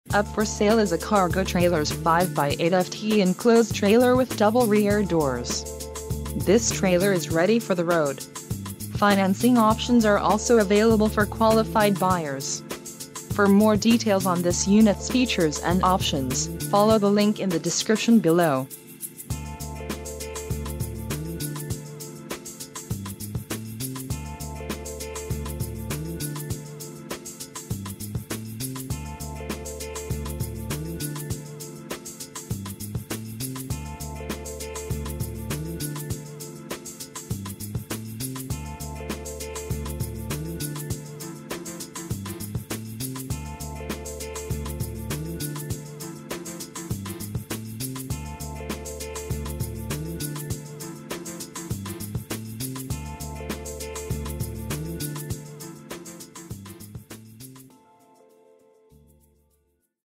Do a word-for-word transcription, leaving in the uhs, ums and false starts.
Up for sale is a cargo trailer's five by eight foot enclosed trailer with double rear doors. This trailer is ready for the road. Financing options are also available for qualified buyers. For more details on this unit's features and options, follow the link in the description below.